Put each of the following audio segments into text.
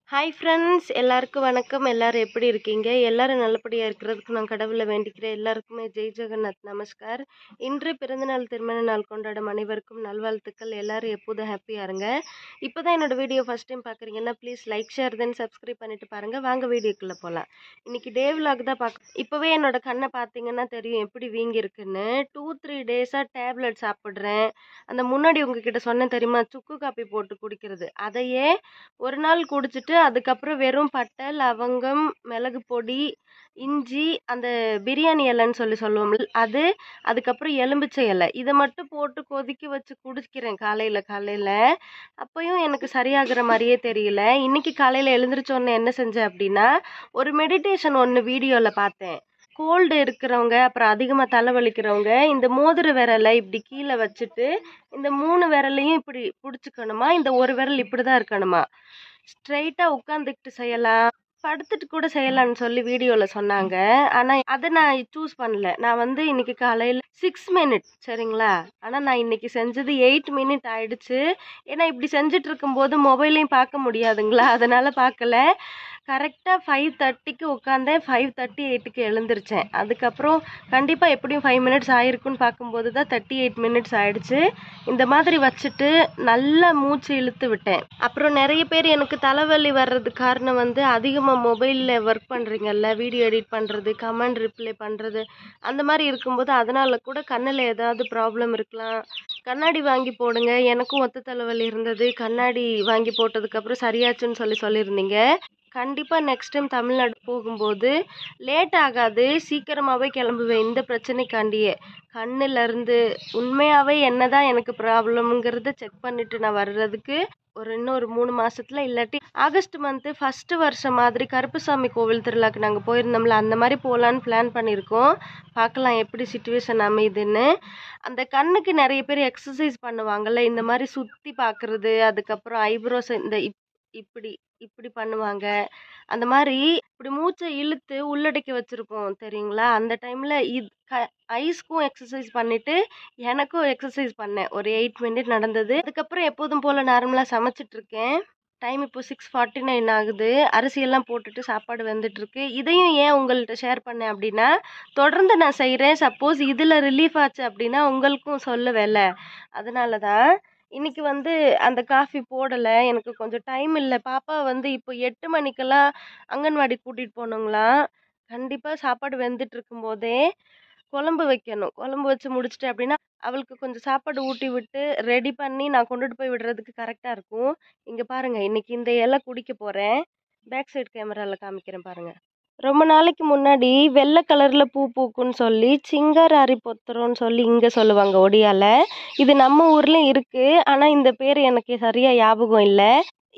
Hi friends, எல்லாருக்கும் வணக்கம். எல்லாரும் எப்படி இருக்கீங்க? எல்லாரும் நல்லபடியாக இருக்கிறதுக்கு நான் கடவுளை வேண்டிக்கிறேன். எல்லாருக்குமே ஜெய் ஜெகநாத் நமஸ்கார். இன்று பிறந்தநாள் திருமண நாள் கொண்டாடும் அனைவருக்கும் நல்வாழ்த்துக்கள். எல்லாரும் எப்போதும் ஹாப்பியாக இருங்க. இப்போ தான் என்னோட வீடியோ ஃபஸ்ட் டைம் பார்க்குறீங்கன்னா please like share then subscribe பண்ணிட்டு பாருங்கள். வாங்க வீடியோக்குள்ளே போகலாம். இன்றைக்கி டே விலாக் தான் இப்போவே என்னோட கண்ணை பார்த்தீங்கன்னா தெரியும் எப்படி வீங்கி இருக்குன்னு. 2-3 டேஸாக டேப்லெட் சாப்பிட்றேன். அந்த முன்னாடி உங்ககிட்ட சொன்னேன் தெரியுமா, சுக்கு காப்பி போட்டு குடிக்கிறது. அதையே ஒரு நாள் குடிச்சிட்டு அதுக்கப்புறம் வெறும் பட்டை, லவங்கம், மிளகு பொடி, இஞ்சி, அந்த பிரியாணி இலைன்னு சொல்லுவோம்ல அது, அதுக்கப்புறம் எலும்பிச்சை இலை, இதை மட்டும் போட்டு கொதிக்க வச்சு குடிக்கிறேன் காலையில். அப்பயும் எனக்கு சரியாகிற மாதிரியே தெரியல. இன்னைக்கு காலையில் எழுந்திரிச்சோன்னே என்ன செஞ்சேன் அப்படின்னா, ஒரு மெடிடேஷன் ஒன்று வீடியோவில் பார்த்தேன். கோல்டு இருக்கிறவங்க, அப்புறம் அதிகமாக தலைவலிக்கிறவங்க, இந்த மோதிர விரலை இப்படி கீழே வச்சுட்டு இந்த 3 விரலையும் இப்படி பிடிச்சிக்கணுமா, இந்த ஒரு விரல் இப்படி தான் இருக்கணுமா, ஸ்ட்ரைட்டாக உட்காந்துக்கிட்டு செய்யலாம், படுத்துட்டு கூட செய்யலாம்னு சொல்லி வீடியோவில் சொன்னாங்க. ஆனால் அதை நான் சூஸ் பண்ணல. நான் வந்து இன்னைக்கு காலையில் 6 மினிட் சரிங்களா, ஆனால் நான் இன்னைக்கு செஞ்சது 8 மினிட் ஆயிடுச்சு. ஏன்னா இப்படி செஞ்சுட்டு இருக்கும்போது மொபைலையும் பார்க்க முடியாதுங்களா, அதனால் பார்க்கல. கரெக்டாக 5:30க்கு உட்காந்தேன். 5:38க்கு எழுந்திரிச்சேன். அதுக்கப்புறம் கண்டிப்பாக எப்படியும் 5 மினிட்ஸ் ஆயிருக்குன்னு பார்க்கும்போது தான் 38 மினிட்ஸ் ஆயிடுச்சு. இந்த மாதிரி வச்சுட்டு நல்லா மூச்சு இழுத்து விட்டேன். அப்புறம் நிறைய பேர் எனக்கு தலைவலி வர்றதுக்கு காரணம் வந்து அதிகமாக மொபைலில் ஒர்க் பண்ணுறீங்கல்ல, வீடியோ எடிட் பண்ணுறது, கமெண்ட் ரிப்ளை பண்ணுறது, அந்த மாதிரி இருக்கும்போது அதனால கூட கண்ணில் ஏதாவது ப்ராப்ளம் இருக்கலாம். கண்ணாடி வாங்கி போடுங்க. எனக்கும் ஒத்த தலைவலி இருந்தது. கண்ணாடி வாங்கி போட்டதுக்கப்புறம் சரியாச்சுன்னு சொல்லியிருந்தீங்க. கண்டிப்பாக நெக்ஸ்ட் டைம் தமிழ்நாடு போகும்போது லேட் ஆகாது, சீக்கிரமாகவே கிளம்புவேன். இந்த பிரச்சனைக்காண்டியே கண்ணுலேருந்து உண்மையாகவே என்னதான் எனக்கு ப்ராப்ளம்ங்கிறத செக் பண்ணிவிட்டு நான் வர்றதுக்கு இன்னொரு 3 மாதத்தில், இல்லாட்டி ஆகஸ்ட் மந்த்து ஃபஸ்ட்டு வருஷம் மாதிரி கருப்புசாமி கோவில் திருவிழாக்கு நாங்கள் போயிருந்தோம்ல, அந்த மாதிரி போகலான்னு பிளான் பண்ணியிருக்கோம். பார்க்கலாம் எப்படி சுச்சுவேஷன் அமையுதுன்னு. அந்த கண்ணுக்கு நிறைய பேர் எக்ஸசைஸ் பண்ணுவாங்கள்ல, இந்த மாதிரி சுற்றி பார்க்குறது, அதுக்கப்புறம் ஐப்ரோஸ் இந்த இப்படி இப்படி பண்ணுவாங்க. அந்த மாதிரி இப்படி மூச்சை இழுத்து உள்ளடக்கி வச்சுருப்போம் தெரியுங்களா, அந்த டைமில் ஐஸ்க்கும் எக்ஸசைஸ் பண்ணிவிட்டு எனக்கும் எக்ஸசைஸ் பண்ணேன். ஒரு 8 மினிட் நடந்தது. அதுக்கப்புறம் எப்போதும் போல் நார்மலாக சமைச்சிட்ருக்கேன். டைம் இப்போ 6:49 ஆகுது. அரிசியெல்லாம் போட்டுட்டு சாப்பாடு வெந்துட்டுருக்கு. இதையும் ஏன் உங்கள்கிட்ட ஷேர் பண்ணேன் அப்படின்னா, தொடர்ந்து நான் செய்கிறேன். சப்போஸ் இதில் ரிலீஃப் ஆச்சு அப்படின்னா உங்களுக்கும் சொல்லுவேன்ல, அதனால தான். இன்னைக்கு வந்து அந்த காஃபி போடலை. எனக்கு கொஞ்சம் டைம் இல்லை. பாப்பா வந்து இப்போ 8 மணிக்கெல்லாம் அங்கன்வாடி கூட்டிகிட்டு போகணுங்களாம். கண்டிப்பாக சாப்பாடு வெந்துட்டு இருக்கும்போதே குழம்பு வைக்கணும். குழம்பு வச்சு முடிச்சிட்டேன் அப்படின்னா அவளுக்கு கொஞ்சம் சாப்பாடு ஊட்டி விட்டு ரெடி பண்ணி நான் கொண்டுட்டு போய் விடுறதுக்கு கரெக்டாக இருக்கும். இங்கே பாருங்கள், இன்னைக்கு இந்த இலை குடிக்க போகிறேன். பேக் சைடு கேமராவில் காமிக்கிறேன் பாருங்கள். ரொம்ப நாளைக்கு முன்னாடி வெள்ளை கலரில் பூ பூக்குன்னு சொல்லி சிங்காரி பொத்தரோன்னு சொல்லி இங்கே சொல்லுவாங்க ஒடியால. இது நம்ம ஊர்லேயும் இருக்குது, ஆனால் இந்த பேர் எனக்கு சரியாக ஞாபகம் இல்லை.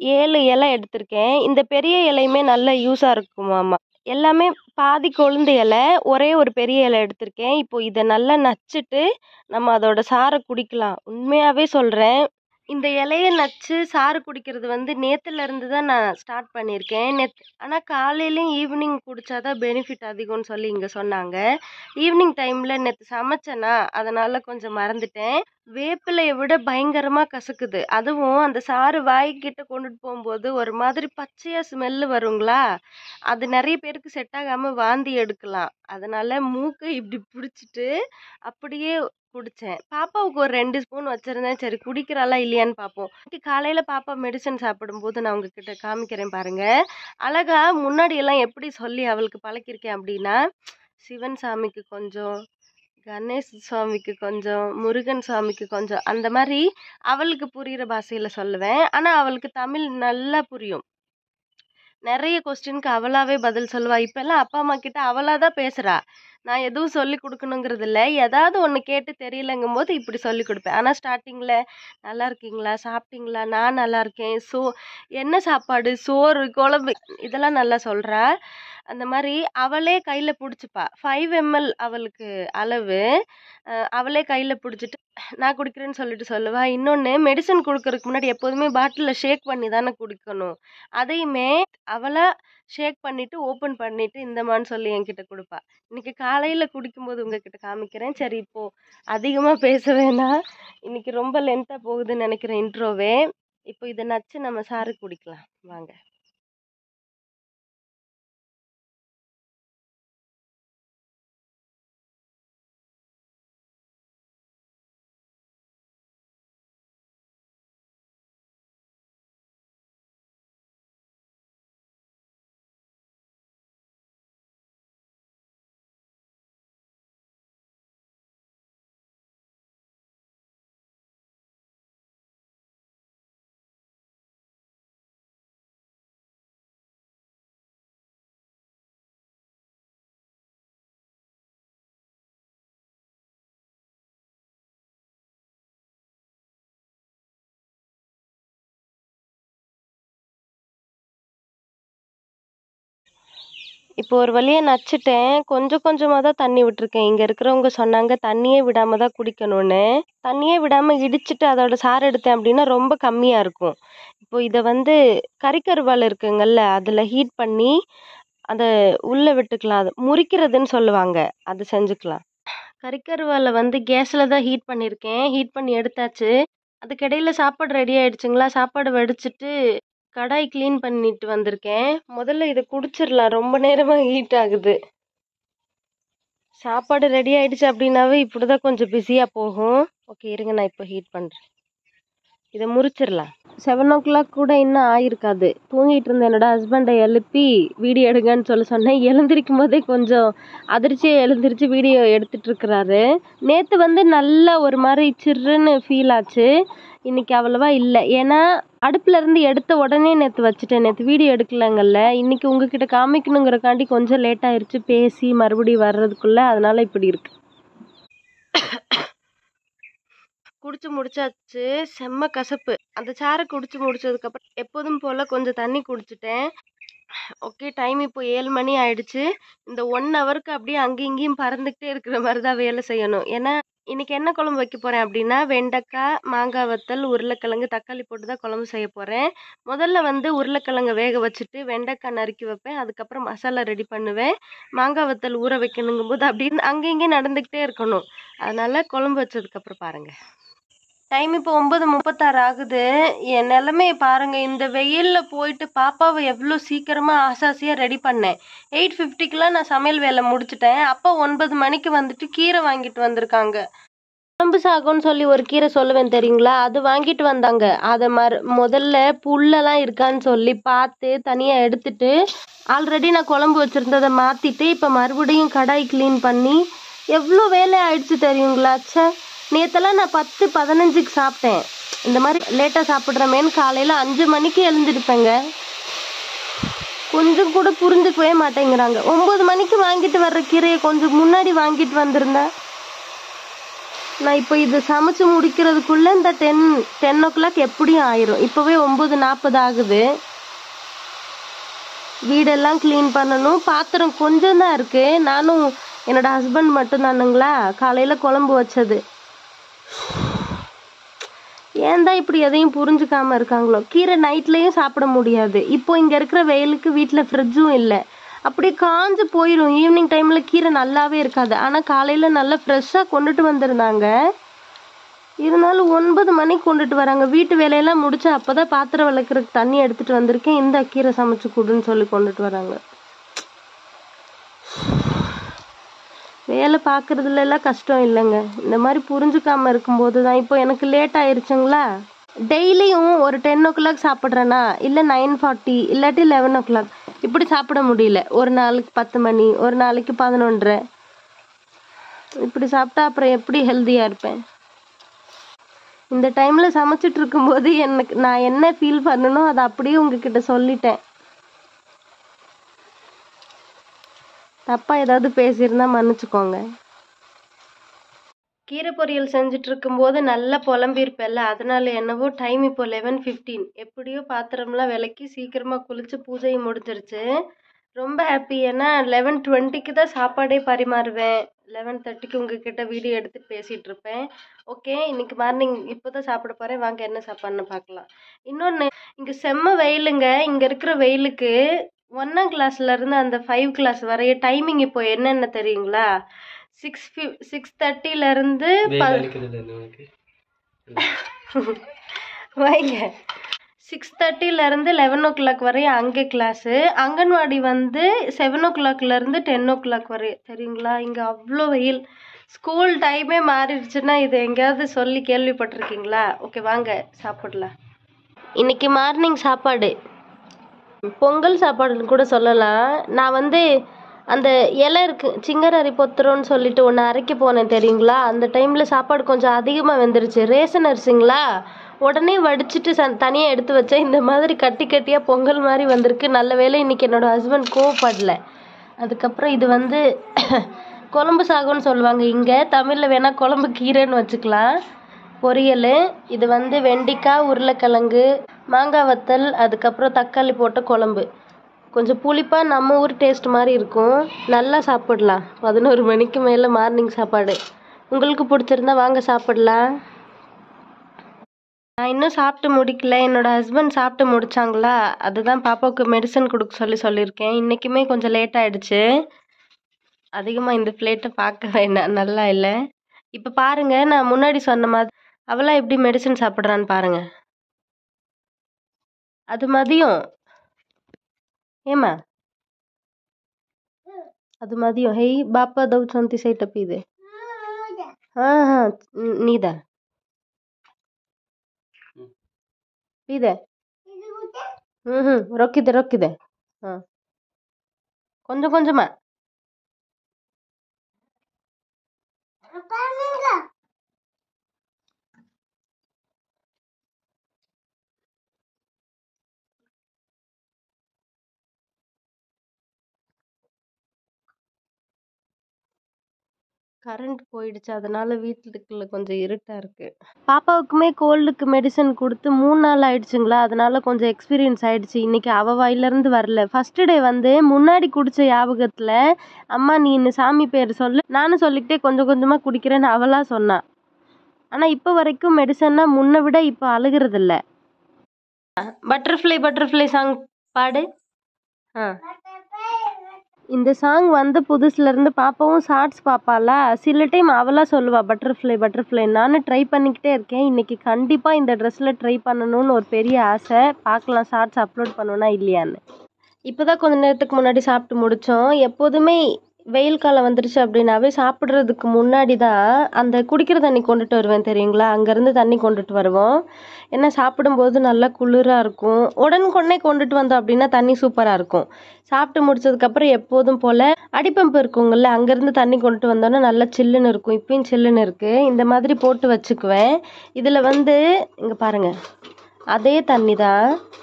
7 இலை எடுத்திருக்கேன். இந்த பெரிய இலையுமே நல்ல யூஸாக இருக்குமாமா. எல்லாமே பாதி கொழுந்து இலை, ஒரே ஒரு பெரிய இலை எடுத்திருக்கேன். இப்போ இதை நல்லா நச்சுட்டு நம்ம அதோட சாறை குடிக்கலாம். உண்மையாகவே சொல்கிறேன், இந்த இலைய நச்சு சாறு குடிக்கிறது வந்து நேற்றுலேருந்து தான் நான் ஸ்டார்ட் பண்ணியிருக்கேன். ஆனால் காலையிலையும் ஈவினிங் குடித்தா தான் பெனிஃபிட் அதிகம்னு சொல்லி இங்கே சொன்னாங்க. ஈவினிங் டைமில் நேற்று சமைச்சேனா, அதனால் கொஞ்சம் மறந்துட்டேன். வேப்பிலையை விட பயங்கரமாக கசக்குது. அதுவும் அந்த சாறு வாய்க்கிட்ட கொண்டுட்டு போகும்போது ஒரு மாதிரி பச்சையாக ஸ்மெல்லு வருங்களா, அது நிறைய பேருக்கு செட் ஆகாமல் வாந்தி எடுக்கலாம். அதனால் மூக்கை இப்படி பிடிச்சிட்டு அப்படியே குடித்தேன். பாப்பாவுக்கு ஒரு 2 ஸ்பூன் வச்சுருந்தேன். சரி குடிக்கிறாளா இல்லையான்னு பார்ப்போம். இன்னைக்கு காலையில் பாப்பா மெடிசன் சாப்பிடும்போது நான் உங்ககிட்ட காமிக்கிறேன் பாருங்கள். அழகா முன்னாடியெல்லாம் எப்படி சொல்லி அவளுக்கு பழக்கியிருக்கேன் அப்படின்னா, சிவன் சாமிக்கு கொஞ்சம், கணேஷ் சுவாமிக்கு கொஞ்சம், முருகன் சுவாமிக்கு கொஞ்சம், அந்த மாதிரி அவளுக்கு புரிகிற பாஷையில் சொல்லுவேன். ஆனால் அவளுக்கு தமிழ் நல்லா புரியும். நிறைய கொஸ்டினுக்கு அவளாவே பதில் சொல்லுவா. இப்போல்லாம் அப்பா அம்மா கிட்ட அவளாக தான் பேசுகிறா. நான் எதுவும் சொல்லி கொடுக்கணுங்கிறது இல்லை. ஏதாவது ஒன்று கேட்டு தெரியலங்கும் போது இப்படி சொல்லி கொடுப்பேன். ஆனால் ஸ்டார்டிங்கில் நல்லா இருக்கீங்களா, சாப்பிட்டீங்களா, நான் நல்லா இருக்கேன், என்ன சாப்பாடு, சோறு, குழம்பு, இதெல்லாம் நல்லா சொல்கிறா. அந்த மாதிரி அவளே கையில் பிடிச்சிப்பா. 5 ml அவளுக்கு அளவு. அவளே கையில் பிடிச்சிட்டு நான் குடிக்கிறேன்னு சொல்லிட்டு சொல்லுவா. இன்னொன்று, மெடிசன் கொடுக்கறதுக்கு முன்னாடி எப்போதுமே பாட்டிலில் ஷேக் பண்ணி தானே குடிக்கணும். அதையுமே அவளா ஷேக் பண்ணிவிட்டு ஓப்பன் பண்ணிவிட்டு இந்தமான்னு சொல்லி என்கிட்ட கொடுப்பா. இன்றைக்கி காலையில் குடிக்கும்போது உங்ககிட்ட காமிக்கிறேன். சரி, இப்போது அதிகமாக பேச வேணாம். இன்றைக்கி ரொம்ப லென்த்தாக போகுதுன்னு நினைக்கிறேன் இன்ட்ரோவே. இப்போ இதை நச்சு நம்ம சாறு குடிக்கலாம் வாங்க. இப்போ ஒரு வழியா நச்சுட்டேன். கொஞ்சம் கொஞ்சமா தான் தண்ணி விட்டுருக்கேன். இங்க இருக்கிறவங்க சொன்னாங்க, தண்ணியே விடாம தான் குடிக்கணும்னு. தண்ணியே விடாம இடிச்சுட்டு அதோட சாறு எடுத்தேன் அப்படின்னா ரொம்ப கம்மியா இருக்கும். இப்போ இத வந்து கறிக்கருவாள் இருக்குங்கல்ல, அதுல ஹீட் பண்ணி அத உள்ள விட்டுக்கலாம். அது முறிக்கிறதுன்னு சொல்லுவாங்க. அது செஞ்சுக்கலாம். கறிக்கருவால வந்து கேஸ்ல தான் ஹீட் பண்ணியிருக்கேன். ஹீட் பண்ணி எடுத்தாச்சு. அதுக்கிடையில சாப்பாடு ரெடி ஆயிடுச்சுங்களா? சாப்பாடு வடிச்சுட்டு கடாய் கிளீன் பண்ணிட்டு வந்திருக்கேன். முதல்ல இத குடிச்சிரலாம். ரொம்ப நேரமா ஹீட் ஆகுது. சாப்பாடு ரெடி ஆயிடுச்சு அப்படின்னாவே இப்படிதான் கொஞ்சம் பிஸியா போகும். ஓகே இருங்க, நான் இப்போ ஹீட் பண்றேன். இதை முறிச்சிடலாம். 7 o'clock கூட இன்னும் ஆயிருக்காது. தூங்கிட்டு இருந்த என்னோட ஹஸ்பண்டை எழுப்பி வீடியோ எடுங்கன்னு சொன்னேன். எழுந்திருக்கும் போதே கொஞ்சம் அதிர்ச்சியா எழுந்திருச்சு வீடியோ எடுத்துட்டு இருக்கிறாரு. நேத்து வந்து நல்லா ஒரு மாதிரி சில்லுன்னு ஃபீல் ஆச்சு. இன்னைக்கு அவ்வளவா இல்லை. ஏன்னா அடுப்புல இருந்து எடுத்த உடனே நேத்து வச்சுட்டேன். நேத்து வீடியோ எடுக்கலங்கல்ல. இன்னைக்கு உங்ககிட்ட காமிக்கணுங்கிறக்காண்டி கொஞ்சம் லேட் ஆயிருச்சு பேசி மறுபடியும் வர்றதுக்குள்ள. அதனால இப்படி இருக்கு. குடிச்சு முடிச்சாச்சு. செம்ம கசப்பு. அந்த சாறை குடிச்சு முடிச்சதுக்கப்புறம் எப்போதும் போல கொஞ்சம் தண்ணி குடிச்சிட்டேன். ஓகே, டைம் இப்போ 7 மணி ஆயிடுச்சு. இந்த 1 ஹவருக்கு அப்படியே அங்கேயும் இங்கேயும் பறந்துக்கிட்டே இருக்கிற மாதிரி தான் வேலை செய்யணும். ஏன்னா இன்னைக்கு என்ன குழம்பு வைக்க போறேன் அப்படின்னா, வெண்டைக்காய், மாங்காய் வத்தல், உருளைக்கிழங்கு, தக்காளி போட்டு தான் குழம்பு செய்ய போறேன். முதல்ல வந்து உருளைக்கிழங்கை வேக வச்சுட்டு வெண்டைக்காய் நறுக்கி வைப்பேன். அதுக்கப்புறம் மசாலா ரெடி பண்ணுவேன். மாங்காய் வத்தல் ஊற வைக்கணுங்கும் போது அப்படின்னு அங்கே இங்கேயும் நடந்துக்கிட்டே இருக்கணும். அதனால குழம்பு வச்சதுக்கப்புறம் பாருங்க. டைம் இப்போ 9:36 ஆகுது. என் நிலைமைய பாருங்க. இந்த வெயில்ல போயிட்டு பாப்பாவை எவ்வளோ சீக்கிரமா ஆசாசியா ரெடி பண்ணேன். 8:50க்குலாம் நான் சமையல் வேலை முடிச்சிட்டேன். அப்பா 9 மணிக்கு வந்துட்டு கீரை வாங்கிட்டு வந்திருக்காங்க. குழம்பு சாகம்னு சொல்லி ஒரு கீரை சொல்லுவேன் தெரியுங்களா? அது வாங்கிட்டு வந்தாங்க. அதை முதல்ல புல்லெல்லாம் இருக்கான்னு சொல்லி பார்த்து தனியாக எடுத்துட்டு, ஆல்ரெடி நான் குழம்பு வச்சுருந்ததை மாற்றிட்டு இப்போ மறுபடியும் கடாய் க்ளீன் பண்ணி எவ்வளோ வேலை ஆயிடுச்சு தெரியுங்களா? ச்சே, நேற்றெல்லாம் நான் 10-15க்கு சாப்பிட்டேன். இந்த மாதிரி லேட்டாக சாப்பிட்றமேன்னு காலையில் 5 மணிக்கு எழுந்திருப்பேங்க. கொஞ்சம் கூட புரிஞ்சுக்கவே மாட்டேங்கிறாங்க. 9 மணிக்கு வாங்கிட்டு வர்ற கீரையை கொஞ்சம் முன்னாடி வாங்கிட்டு வந்திருந்தேன். நான் இப்போ இது சமைச்சு முடிக்கிறதுக்குள்ளே இந்த 10 o'clock எப்படியும் ஆயிரும். இப்போவே 9:40 ஆகுது. வீடெல்லாம் க்ளீன் பண்ணணும். பாத்திரம் கொஞ்சம் தான் இருக்கு. நானும் என்னோட ஹஸ்பண்ட் மட்டும் தானுங்களா காலையில் குழம்பு வச்சது. ஏன் தான் இப்படி எதையும் புரிஞ்சுக்காம இருக்காங்களோ. கீரை நைட்லேயும் சாப்பிட முடியாது. இப்போ இங்கே இருக்கிற வெயிலுக்கு வீட்டில் ஃப்ரிட்ஜும் இல்லை. அப்படியே காஞ்சு போயிடும். ஈவினிங் டைமில் கீரை நல்லாவே இருக்காது. ஆனால் காலையில் நல்லா ஃப்ரெஷ்ஷாக கொண்டுட்டு வந்திருந்தாங்க. இருந்தாலும் 9 மணிக்கு கொண்டுட்டு வராங்க. வீட்டு வேலையெல்லாம் முடிச்சு அப்போ தான் பாத்திரம் விளக்குறதுக்கு தண்ணி எடுத்துகிட்டு வந்திருக்கேன். இந்த கீரை சமைச்சு கொடுன்னு சொல்லி கொண்டுட்டு வராங்க. வேலை பார்க்குறதுல எல்லாம் கஷ்டம் இல்லைங்க. இந்த மாதிரி புரிஞ்சுக்காம இருக்கும்போது தான். இப்போ எனக்கு லேட் ஆயிருச்சுங்களா. டெய்லியும் ஒரு 10 o'clock சாப்பிட்றேன்னா, இல்லை 9:40 இல்லாட்டி 11 o'clock இப்படி சாப்பிட முடியல. ஒரு நாளைக்கு 10 மணி, ஒரு நாளைக்கு 11:30 இப்படி சாப்பிட்டா அப்புறம் எப்படி ஹெல்த்தியாக இருப்பேன்? இந்த டைமில் சமைச்சிட்டு இருக்கும்போது நான் என்ன ஃபீல் பண்ணணும் அதை அப்படியே உங்ககிட்ட சொல்லிட்டேன். தப்பா ஏதாவது பேசியிருந்தா மன்னிச்சுக்கோங்க. கீரை பொரியல் செஞ்சுட்டு இருக்கும்போது நல்லா புலம்பியிருப்பேன்ல. அதனால என்னவோ டைம் இப்போ 11:15. எப்படியோ பாத்திரம்லாம் விளக்கி சீக்கிரமாக குளிச்சு பூஜையும் முடிஞ்சிருச்சு. ரொம்ப ஹாப்பி. ஏன்னா 11:20க்கு தான் சாப்பாடே பரிமாறுவேன். 11:30க்கு உங்ககிட்ட வீடியோ எடுத்துட்டு பேசிட்டு இருப்பேன். ஓகே, இன்னைக்கு மார்னிங் இப்போ தான் சாப்பிட போகிறேன். வாங்க என்ன சாப்பாடுன்னு பார்க்கலாம். இன்னொன்று, இங்கே செம்ம வெயிலுங்க. இங்கே இருக்கிற வெயிலுக்கு 1ஆம் கிளாஸ்ல இருந்து அந்த 5 கிளாஸ் வரைய டைமிங் இப்போ என்னென்ன தெரியுங்களா? 6:30ல இருந்து வைங்க 6:30ல இருந்து 11 o'clock வரையும் அங்கே கிளாஸு. அங்கன்வாடி வந்து 7 o'clockல இருந்து 10 o'clock வரை. தெரியுங்களா? இங்கே அவ்வளோ வெயில். ஸ்கூல் டைமே மாறிடுச்சுன்னா இது எங்கேயாவது சொல்லி கேள்விப்பட்டிருக்கீங்களா? ஓகே வாங்க சாப்பிடலாம். இன்னைக்கு மார்னிங் சாப்பாடு பொங்கல் சாப்பாடுன்னு கூட சொல்லலாம். நான் வந்து அந்த இலை இருக்குது, சிங்கரரி பொத்துறோன்னு சொல்லிட்டு ஒன்று அரைக்க போனேன் தெரியுங்களா? அந்த டைமில் சாப்பாடு கொஞ்சம் அதிகமாக வெந்துருச்சு. ரேஷன் அரிசிங்களா, உடனே வடிச்சிட்டு தனியாக எடுத்து வச்சேன். இந்த மாதிரி கட்டி கட்டியாக பொங்கல் மாதிரி வந்திருக்கு. நல்ல வேளை இன்றைக்கி என்னோடய ஹஸ்பண்ட் கோவப்படல. அதுக்கப்புறம் இது வந்து குழம்பு சாகம்னு சொல்லுவாங்க. இங்கே தமிழில் வேணால் குழம்பு கீரைன்னு வச்சுக்கலாம். பொரியல். இது வந்து வெண்டைக்காய், உருளைக்கிழங்கு, மாங்காய் வத்தல், அதுக்கப்புறம் தக்காளி போட்ட குழம்பு. கொஞ்சம் புளிப்பாக நம்ம ஊர் டேஸ்ட் மாதிரி இருக்கும். நல்லா சாப்பிடலாம். 11 மணிக்கு மேலே மார்னிங் சாப்பாடு. உங்களுக்கு பிடிச்சிருந்தா வாங்க சாப்பிடலாம். நான் இன்னும் சாப்பிட்டு முடிக்கல. என்னோட ஹஸ்பண்ட் சாப்பிட்டு முடிச்சாங்களா, அதுதான் பாப்பாவுக்கு மெடிசன் கொடுக்க சொல்லியிருக்கேன். இன்றைக்குமே கொஞ்சம் லேட் ஆயிடுச்சு. அதிகமாக இந்த பிளேட்டை பார்க்க வேண்டாம், நல்லா இல்லை. இப்போ பாருங்க, நான் முன்னாடி சொன்ன மாதிரி அவளா எப்படி மெடிசன் சாப்பிட்றான்னு பாருங்க. அது மதியம். ஏமா ಅದು ಮದಿಯೋ ಹೇ ಬಾಪ ದೌಚಂತಿ ಸೈಟ್ ಇದೆ. ಹಾ ಹಾ ನೀದ ಇದೆ. ರೊಕ್ಕಿದೆ. ಹಾ ಕೊಂಚமா கரண்ட் போயிடுச்சு, அதனால வீட்டுக்குள்ள கொஞ்சம் இருட்டா இருக்கு. பாப்பாவுக்குமே கோல்டுக்கு மெடிசன் கொடுத்து 3 நாள் ஆயிடுச்சுங்களா, அதனால கொஞ்சம் எக்ஸ்பீரியன்ஸ் ஆயிடுச்சு. இன்னைக்கு அவ வாயிலிருந்து வரல. ஃபர்ஸ்ட் டே வந்து முன்னாடி குடிச்ச ஞாபகத்துல, அம்மா நீ இந்த சாமி பேர் சொல்லு, நானும் சொல்லிக்கிட்டே கொஞ்சம் கொஞ்சமா குடிக்கிறேன்னு அவளா சொன்னா. ஆனா இப்ப வரைக்கும் மெடிசன்னா முன்ன விட இப்ப அழுகிறது இல்ல. பட்டர்ஃப்ளை சாங் பாடு. இந்த சாங் வந்து புதுசுல இருந்து பாப்பாவும் ஷார்ட்ஸ் பாப்பாளா, சில டைம் அவளா சொல்லுவா பட்டர்ஃப்ளை. நானும் ட்ரை பண்ணிக்கிட்டே இருக்கேன். இன்னைக்கு கண்டிப்பா இந்த ட்ரெஸ்ல ட்ரை பண்ணணும்னு ஒரு பெரிய ஆசை. பார்க்கலாம் ஷார்ட்ஸ் அப்லோட் பண்ணுவேனா இல்லையான்னு. இப்போதான் கொஞ்ச நேரத்துக்கு முன்னாடி சாப்பிட்டு முடித்தோம். எப்போதுமே வெயில் காலம் வந்துருச்சு அப்படின்னாவே சாப்பிட்றதுக்கு முன்னாடி தான் அந்த குடிக்கிற தண்ணி கொண்டுட்டு வருவேன் தெரியுங்களா, அங்கேருந்து தண்ணி கொண்டுட்டு வருவோம். ஏன்னா சாப்பிடும்போது நல்லா குளிராக இருக்கும். உடனுக்குடனே கொண்டுட்டு வந்தோம் அப்படின்னா தண்ணி சூப்பராக இருக்கும். சாப்பிட்டு முடிச்சதுக்கப்புறம் எப்போதும் போல் அடிப்பம்பு இருக்குங்கள்ல, அங்கேருந்து தண்ணி கொண்டுட்டு வந்தோன்னா நல்லா சில்லுன்னு இருக்கும். இப்பயும் சில்லுன்னு இருக்குது. இந்த மாதிரி போட்டு வச்சுக்குவேன். இதில் வந்து இங்கே பாருங்கள், அதே தண்ணி தான்.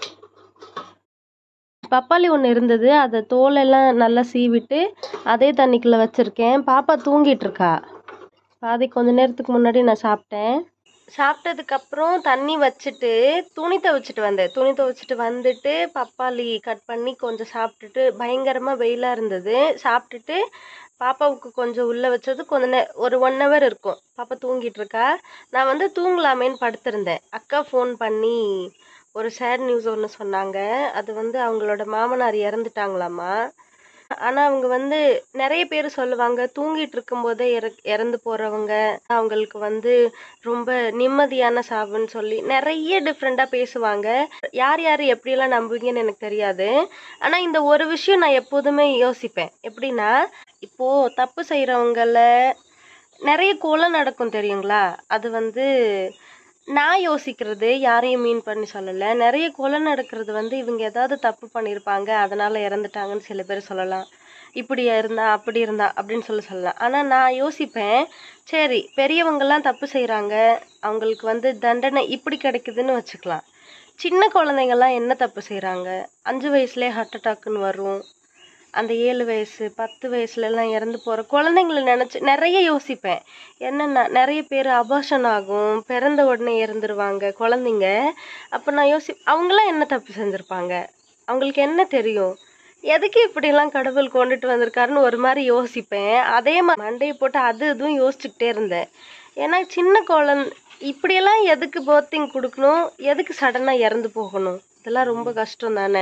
பப்பாளி ஒன்று இருந்தது, அதை தோலெல்லாம் நல்லா சீவிட்டு அதே தண்ணிக்குள்ளே வச்சுருக்கேன். பாப்பா தூங்கிட்டு இருக்கா. பாதி கொஞ்ச நேரத்துக்கு முன்னாடி நான் சாப்பிட்டேன். சாப்பிட்டதுக்கப்புறம் தண்ணி வச்சுட்டு துணி துவைச்சிட்டு வந்துட்டு பப்பாளி கட் பண்ணி கொஞ்சம் சாப்பிட்டுட்டு, பயங்கரமாக வெயிலாக இருந்தது, சாப்பிட்டுட்டு பாப்பாவுக்கு கொஞ்சம் உள்ளே வச்சது. ஒரு 1 hour இருக்கும். பாப்பா தூங்கிட்டு இருக்கா. நான் வந்து தூங்கலாமேன்னு படுத்திருந்தேன். அக்கா ஃபோன் பண்ணி ஒரு சேட் நியூஸ் ஒன்று சொன்னாங்க. அது வந்து அவங்களோட மாமனார் இறந்துட்டாங்களாமா. ஆனால் அவங்க வந்து நிறைய பேர் சொல்லுவாங்க, தூங்கிட்டு இருக்கும்போதே இறந்து போகிறவங்க அவங்களுக்கு வந்து ரொம்ப நிம்மதியான சாவுன்னு சொல்லி நிறைய டிஃப்ரெண்ட்டாக பேசுவாங்க. யார் யார் எப்படியெல்லாம் நம்புவீங்கன்னு எனக்கு தெரியாது. ஆனால் இந்த ஒரு விஷயம் நான் எப்போதுமே யோசிப்பேன். எப்படின்னா, இப்போது தப்பு செய்கிறவங்கள நிறைய கொலை நடக்கும் தெரியுங்களா. அது வந்து நான் யோசிக்கிறது, யாரையும் மீன் பண்ணி சொல்லலை. நிறைய கொலை நடக்கிறது வந்து இவங்க ஏதாவது தப்பு பண்ணியிருப்பாங்க, அதனால் இறந்துட்டாங்கன்னு சில பேர் சொல்லலாம். இப்படியா இருந்தா அப்படி இருந்தா அப்படின்னு சொல்லலாம். ஆனால் நான் யோசிப்பேன், சரி பெரியவங்கெல்லாம் தப்பு செய்கிறாங்க, அவங்களுக்கு வந்து தண்டனை இப்படி கிடைக்குதுன்னு வச்சுக்கலாம். சின்ன குழந்தைங்கள்லாம் என்ன தப்பு செய்கிறாங்க? 5 வயசுலேயே ஹார்ட் அட்டாக்குன்னு வரும். அந்த 7 வயசு 10 வயசுலலாம் இறந்து போகிற குழந்தைங்கள நினச்சி நிறைய யோசிப்பேன். என்னென்னா, நிறைய பேர் அபார்ஷன் ஆகும், பிறந்த உடனே இறந்துருவாங்க குழந்தைங்க. அப்போ நான் அவங்களாம் என்ன தப்பு செஞ்சுருப்பாங்க? அவங்களுக்கு என்ன தெரியும்? எதுக்கு இப்படிலாம் கடவுள் கொண்டுட்டு வந்திருக்காருன்னு ஒரு மாதிரி யோசிப்பேன். அதே மாதிரி மண்டையை போட்டு இதுவும் யோசிச்சுக்கிட்டே இருந்தேன். ஏன்னா சின்ன இப்படியெல்லாம் எதுக்கு பர்த்திங் கொடுக்கணும்? எதுக்கு சடனாக இறந்து போகணும்? இதெல்லாம் ரொம்ப கஷ்டம் தானே.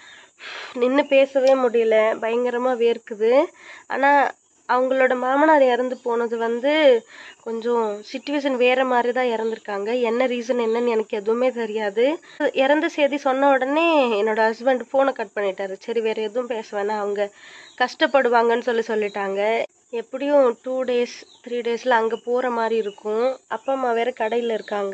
நின்று பேசவே முடியல, பயங்கரமாக வேர்க்குது. ஆனால் அவங்களோட மாமனார் இறந்து போனது வந்து கொஞ்சம் சிச்சுவேஷன் வேறு மாதிரி தான் இறந்துருக்காங்க. என்ன ரீசன் என்னன்னு எனக்கு எதுவுமே தெரியாது. இறந்த செய்தி சொன்ன உடனே என்னோட ஹஸ்பண்ட் ஃபோனை கட் பண்ணிட்டாரு. சரி வேறு எதுவும் பேச வேணாம், அவங்க கஷ்டப்படுவாங்கன்னு சொல்லிட்டாங்க. எப்படியும் 2 days 3 daysல அங்கே போகிற மாதிரி இருக்கும். அப்பா அம்மா வேறு கடையில் இருக்காங்க.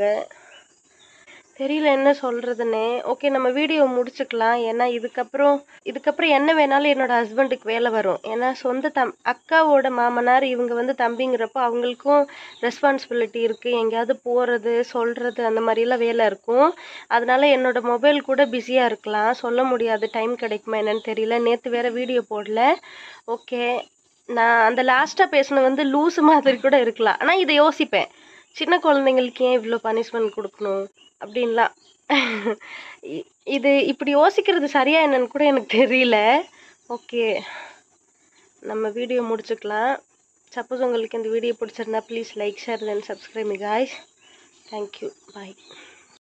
தெரியல என்ன சொல்கிறதுன்னே. ஓகே, நம்ம வீடியோ முடிச்சுக்கலாம். ஏன்னா இதுக்கப்புறம் என்ன வேணாலும் என்னோட ஹஸ்பண்டுக்கு வேலை வரும். ஏன்னா சொந்த அக்காவோட மாமனார் இவங்க வந்து தம்பிங்கிறப்போ அவங்களுக்கும் ரெஸ்பான்சிபிலிட்டி இருக்குது. எங்கேயாவது போகிறது சொல்கிறது அந்த மாதிரிலாம் வேலை இருக்கும். அதனால என்னோட மொபைல் கூட பிஸியாக இருக்கலாம், சொல்ல முடியாது. டைம் கிடைக்குமா என்னன்னு தெரியல. நேற்று வேறு வீடியோ போடல. ஓகே, நான் அந்த லாஸ்ட்டாக பேசினது வந்து லூஸு மாதிரி கூட இருக்கலாம். ஆனால் இதை யோசிப்பேன், சின்ன குழந்தைங்களுக்கு ஏன் இவ்வளோ பனிஷ்மெண்ட் கொடுக்கணும் அப்படின்லாம். இது இப்படி யோசிக்கிறது சரியா என்னன்னு கூட எனக்கு தெரியல. ஓகே, நம்ம வீடியோ முடிச்சுக்கலாம். சப்போஸ் உங்களுக்கு இந்த வீடியோ பிடிச்சிருந்தா please like, share then subscribe me guys. Thank you, bye.